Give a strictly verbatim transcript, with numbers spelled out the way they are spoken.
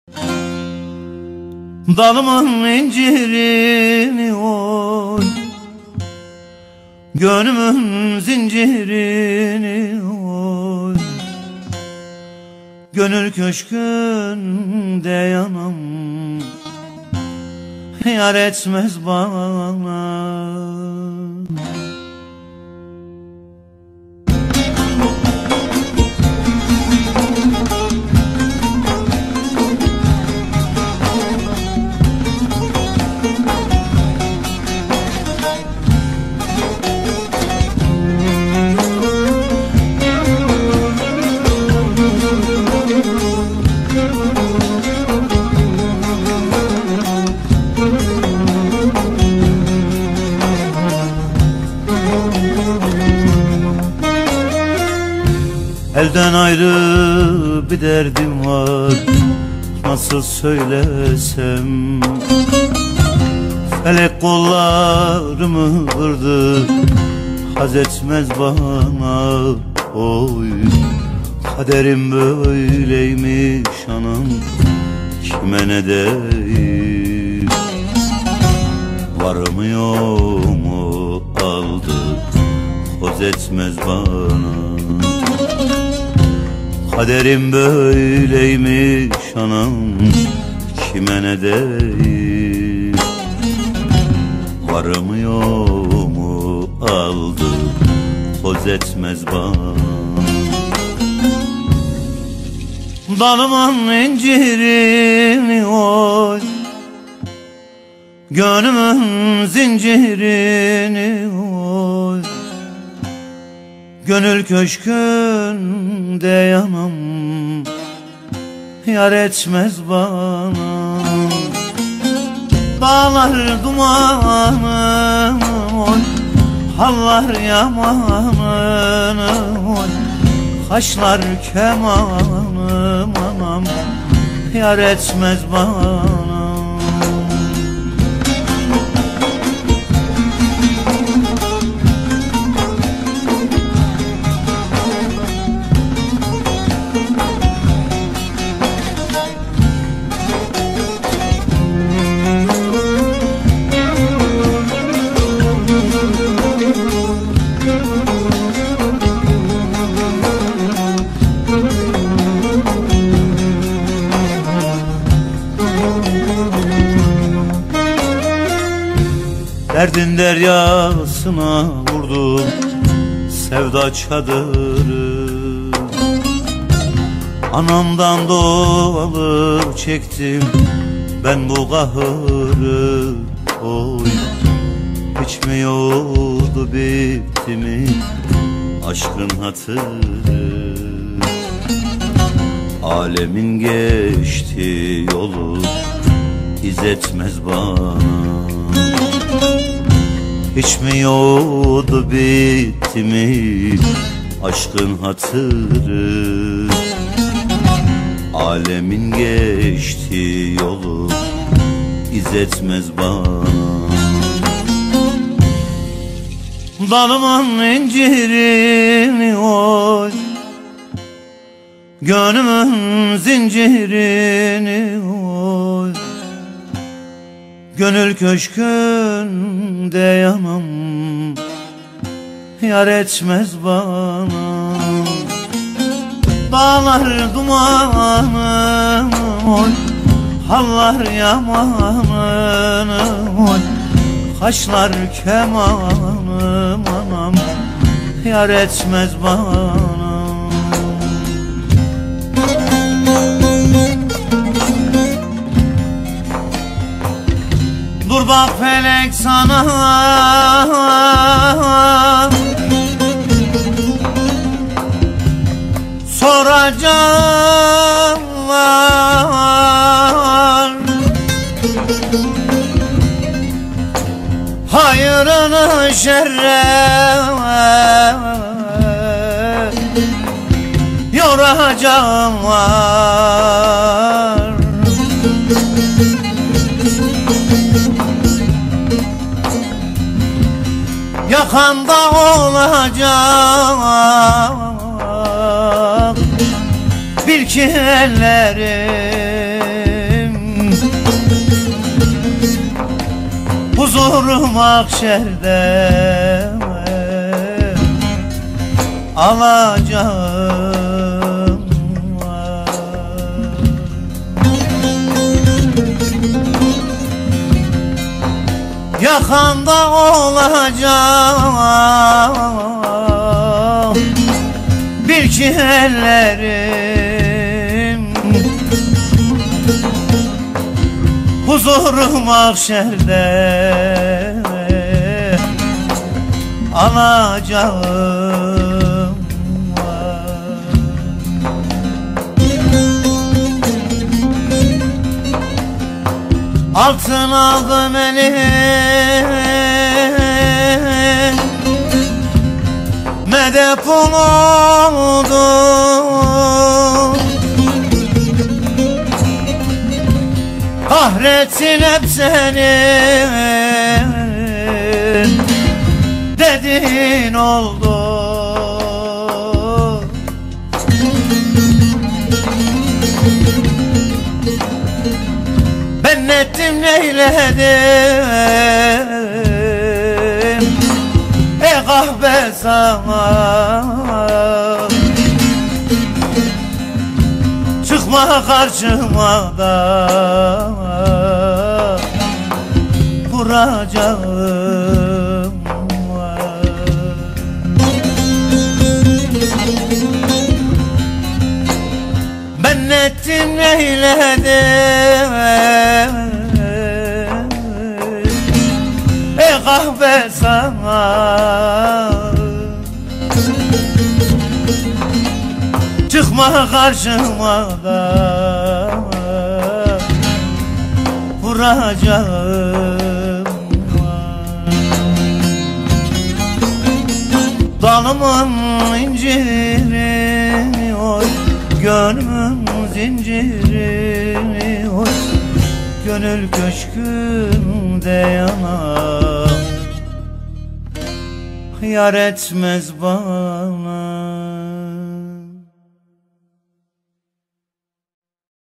Dalımın incirini oy, gönlümün zincirini oy, gönül köşkünde yanam yar etmez bana. Elden ayrı bir derdim var, nasıl söylesem. Felek kollarımı kırdı, haz etmez bana. Oy, kaderim böyleymiş anam, kime ne deyim. Varımı yoğumu aldı, haz etmez bana. Kaderim böyleymiş anam, kime ne deyim. Varımı yoğumu aldı, söz etmez bana. Dalımın incirini oy, gönlümün zincirini oy, gönül köşkünde yanam yar etmez bana. Dağlar dumanım oy, hallar yamanım oy, kaşlar kemanım anam yar etmez bana. Derdin deryasına vurdum sevda çadırı, anamdan doğalı çektim ben bu kahırı. Oy, hiç mi yoldu bitti mi aşkın hatırı. Alemin geçti yolu iz etmez bana. Hiç mi yoldu bitti mi aşkın hatırı. Alemin geçti yolu iz etmez bana. Dalımın incirini oy, gönlümün zincirini oy, gönül köşkünde yanam yar etmez bana. Dağlar dumanım oy, hallar yamanım oy, kaşlar kemanım anam yar etmez bana. Dur bak felek sana soracağım var. Hayırını şerre yoracağım var. Yakanda olacak bil ki ellerim mahşerde alacağım var. Yakanda olacağım bir ki ellerim, huzuru mahşerde alacağım var. Altın aldım eline, medep oldu. Kahretsin hep senin dediğin oldu. Ben ettim neyledim, ey kahve sana. Çıkma karşıma da vuracağım var. Ben ettim neyledim, ey kahve sana. Çıkma karşıma da vuracağım var. Dalımın inciri oy, gönlümün zinciri oy, gönül köşkümde yanar, yar etmez bana.